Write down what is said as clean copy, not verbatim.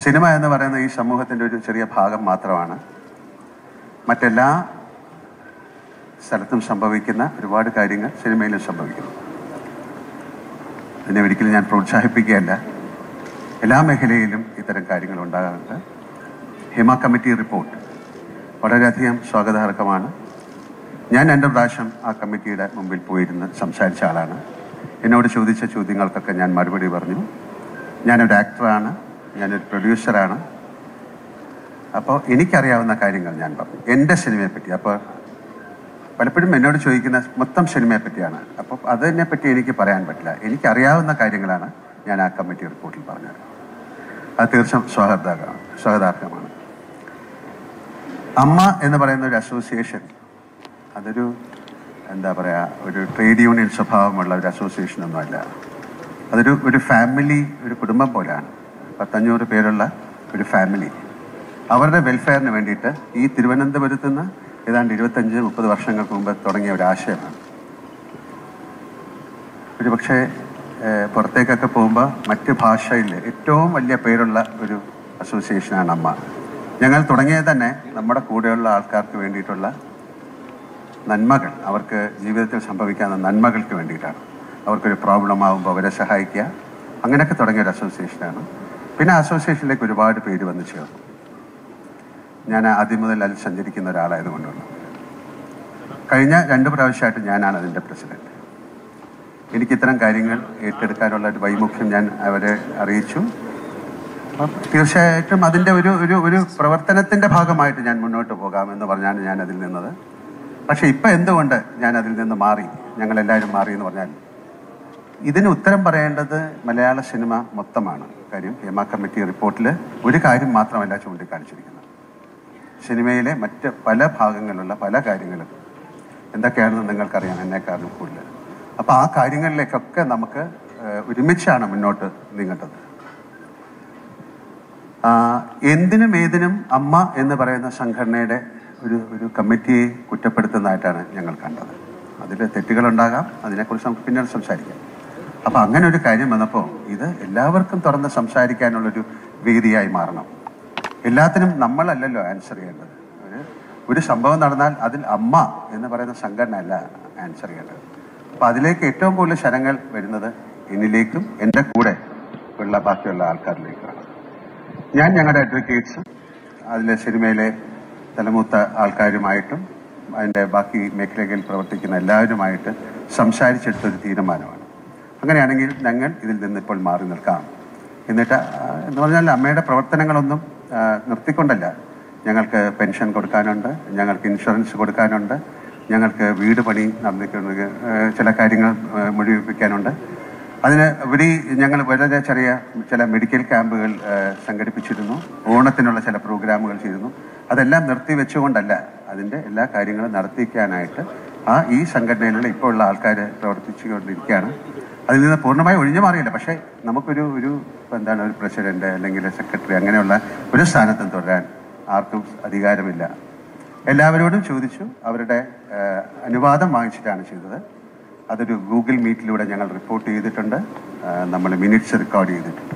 Cinema എന്ന് പറയുന്ന ഈ സമൂഹത്തിൻ്റെ ഒരു ചെറിയ ഭാഗം മാത്രമാണ്. മറ്റെല്ലാ സ്ഥലത്തും സംഭവിക്കുന്ന ഒരുപാട് കാര്യങ്ങൾ സിനിമയിലും സംഭവിക്കുന്നു. അതിനെ ഒരിക്കലും ഞാൻ പ്രോത്സാഹിപ്പിക്കുകയല്ല. എല്ലാ മേഖലയിലും ഇത്തരം കാര്യങ്ങൾ ഉണ്ടാകാറുണ്ട്. ഹിമ കമ്മിറ്റി റിപ്പോർട്ട് വളരെയധികം സ്വാഗതാർഹമാണ്. ഞാൻ 2 പ്രാവശ്യം ആ കമ്മിറ്റിയുടെ മുമ്പിൽ പോയിരുന്ന് സംസാരിച്ച ആളാണ്. എന്നോട് ചോദിച്ച ചോദ്യങ്ങൾക്കൊക്കെ ഞാൻ മറുപടി പറഞ്ഞു. ഞാനൊരു ആക്ടറാണ്, ഞാനൊരു പ്രൊഡ്യൂസറാണ്. അപ്പോൾ എനിക്കറിയാവുന്ന കാര്യങ്ങൾ ഞാൻ പറഞ്ഞു, എൻ്റെ സിനിമയെപ്പറ്റി. അപ്പോൾ പലപ്പോഴും എന്നോട് ചോദിക്കുന്ന മൊത്തം സിനിമയെപ്പറ്റിയാണ്. അപ്പോൾ അതിനെപ്പറ്റി എനിക്ക് പറയാൻ പറ്റില്ല. എനിക്കറിയാവുന്ന കാര്യങ്ങളാണ് ഞാൻ ആ കമ്മിറ്റി റിപ്പോർട്ടിൽ പറഞ്ഞത്. അത് തീർച്ചയായും സ്വാഗതാർഹമാണ്. അമ്മ എന്ന് പറയുന്ന ഒരു അസോസിയേഷൻ, അതൊരു എന്താ പറയുക, ഒരു ട്രേഡ് യൂണിയൻ സ്വഭാവമുള്ള ഒരു അസോസിയേഷനൊന്നുമല്ല. ഒരു ഫാമിലി, ഒരു കുടുംബം പോലെയാണ്. 500 പേരുള്ള ഒരു ഫാമിലി. അവരുടെ വെൽഫെയറിന് വേണ്ടിയിട്ട് ഈ തിരുവനന്തപുരത്ത് നിന്ന് ഏതാണ്ട് 25-30 വർഷങ്ങൾക്ക് മുമ്പ് തുടങ്ങിയ ഒരു ആശയമാണ്. ഒരു പക്ഷേ പുറത്തേക്കൊക്കെ പോകുമ്പോൾ മറ്റ് ഭാഷയിൽ ഏറ്റവും വലിയ പേരുള്ള ഒരു അസോസിയേഷനാണ് അമ്മ. ഞങ്ങൾ തുടങ്ങിയത് തന്നെ നമ്മുടെ കൂടെയുള്ള ആൾക്കാർക്ക് വേണ്ടിയിട്ടുള്ള നന്മകൾ, അവർക്ക് ജീവിതത്തിൽ സംഭവിക്കാവുന്ന നന്മകൾക്ക് വേണ്ടിയിട്ടാണ്. അവർക്കൊരു പ്രോബ്ലം ആകുമ്പോൾ അവരെ സഹായിക്കുക, അങ്ങനെയൊക്കെ തുടങ്ങിയ ഒരു അസോസിയേഷനാണ്. പിന്നെ അസോസിയേഷനിലേക്ക് ഒരുപാട് പേര് വന്ന് ചേർന്നു. ഞാൻ ആദ്യം മുതൽ അതിൽ സഞ്ചരിക്കുന്ന ഒരാളായതുകൊണ്ടുള്ള കഴിഞ്ഞ 2 പ്രാവശ്യമായിട്ട് ഞാനാണ് അതിൻ്റെ പ്രസിഡന്റ്. എനിക്കിത്തരം കാര്യങ്ങൾ ഏറ്റെടുക്കാനുള്ള ഒരു വൈമുഖ്യം ഞാൻ അവരെ അറിയിച്ചു. അപ്പം തീർച്ചയായിട്ടും അതിൻ്റെ ഒരു പ്രവർത്തനത്തിൻ്റെ ഭാഗമായിട്ട് ഞാൻ മുന്നോട്ട് പോകാമെന്ന് പറഞ്ഞാണ് ഞാൻ അതിൽ നിന്നത്. പക്ഷെ ഇപ്പം എന്തുകൊണ്ട് ഞാൻ അതിൽ നിന്ന് മാറി, ഞങ്ങളെല്ലാവരും മാറി എന്ന് പറഞ്ഞാൽ, ഇതിന് ഉത്തരം പറയേണ്ടത് മലയാള സിനിമ മൊത്തമാണ്. കാര്യം ഹേമ കമ്മിറ്റി റിപ്പോർട്ടിൽ ഒരു കാര്യം മാത്രമല്ല ചൂണ്ടിക്കാണിച്ചിരിക്കുന്നത്. സിനിമയിലെ മറ്റ് പല ഭാഗങ്ങളിലുള്ള പല കാര്യങ്ങളും എന്തൊക്കെയാണെന്ന് നിങ്ങൾക്കറിയാം, എന്നെക്കാളും കൂടുതൽ. അപ്പോൾ ആ കാര്യങ്ങളിലേക്കൊക്കെ നമുക്ക് ഒരുമിച്ചാണ് മുന്നോട്ട് നീങ്ങേണ്ടത്. എന്തിനും ഏതിനും അമ്മ എന്ന് പറയുന്ന സംഘടനയുടെ ഒരു കമ്മിറ്റിയെ കുറ്റപ്പെടുത്തുന്നതായിട്ടാണ് ഞങ്ങൾ കണ്ടത്. അതിൽ തെറ്റുകളുണ്ടാകാം, അതിനെക്കുറിച്ച് നമുക്ക് പിന്നീട് സംസാരിക്കാം. അപ്പോൾ അങ്ങനെ ഒരു കാര്യം വന്നപ്പോൾ ഇത് എല്ലാവർക്കും തുറന്ന് സംസാരിക്കാനുള്ളൊരു വേദിയായി മാറണം. എല്ലാത്തിനും നമ്മളല്ലല്ലോ ആൻസർ ചെയ്യേണ്ടത്. ഒരു സംഭവം നടന്നാൽ അതിൽ അമ്മ എന്ന് പറയുന്ന സംഘടന അല്ല ആൻസർ ചെയ്യേണ്ടത്. അപ്പോൾ അതിലേക്ക് ഏറ്റവും കൂടുതൽ ശരങ്ങൾ വരുന്നത് എന്നിലേക്കും എൻ്റെ കൂടെ ഉള്ള ബാക്കിയുള്ള ആൾക്കാരിലേക്കാണ്. ഞാൻ ഞങ്ങളുടെ അഡ്വക്കേറ്റ്സും അതിലെ സിനിമയിലെ തലമൂത്ത ആൾക്കാരുമായിട്ടും അതിൻ്റെ ബാക്കി മേഖലകളിൽ പ്രവർത്തിക്കുന്ന എല്ലാവരുമായിട്ട് സംസാരിച്ചെടുത്തൊരു തീരുമാനമാണ്. അങ്ങനെയാണെങ്കിൽ ഞങ്ങൾ ഇതിൽ നിന്നിപ്പോൾ മാറി നിൽക്കാം. എന്നിട്ട് എന്ന് പറഞ്ഞാൽ അമ്മയുടെ പ്രവർത്തനങ്ങളൊന്നും നിർത്തിക്കൊണ്ടല്ല. ഞങ്ങൾക്ക് പെൻഷൻ കൊടുക്കാനുണ്ട്, ഞങ്ങൾക്ക് ഇൻഷുറൻസ് കൊടുക്കാനുണ്ട്, ഞങ്ങൾക്ക് വീട് പണി നടന്നിട്ടുണ്ട്, ചില കാര്യങ്ങൾ മുഴുവിപ്പിക്കാനുണ്ട്. അതിന് ഉപരി ഞങ്ങൾ വളരെ ചെറിയ ചില മെഡിക്കൽ ക്യാമ്പുകൾ സംഘടിപ്പിച്ചിരുന്നു, ഓണത്തിനുള്ള ചില പ്രോഗ്രാമുകൾ ചെയ്തിരുന്നു. അതെല്ലാം നിർത്തിവെച്ചുകൊണ്ടല്ല, അതിൻ്റെ എല്ലാ കാര്യങ്ങളും നടത്തിക്കാനായിട്ട് ഈ സംഘടനയിലുള്ള ഇപ്പോൾ ഉള്ള ആൾക്കാർ പ്രവർത്തിച്ചുകൊണ്ടിരിക്കുകയാണ്. അതിൽ നിന്ന് പൂർണ്ണമായി ഒഴിഞ്ഞു മാറിയില്ല. പക്ഷേ നമുക്കൊരു ഒരു പ്രസിഡന്റ് അല്ലെങ്കിൽ സെക്രട്ടറി അങ്ങനെയുള്ള ഒരു സ്ഥാനത്തും തുടരാൻ ആർക്കും അധികാരമില്ല. എല്ലാവരോടും ചോദിച്ചു, അവരുടെ അനുവാദം വാങ്ങിച്ചിട്ടാണ് ചെയ്തത്. അതൊരു ഗൂഗിൾ മീറ്റിലൂടെ ഞങ്ങൾ റിപ്പോർട്ട് ചെയ്തിട്ടുണ്ട്, നമ്മൾ മിനിറ്റ്സ് റെക്കോർഡ് ചെയ്തിട്ടുണ്ട്.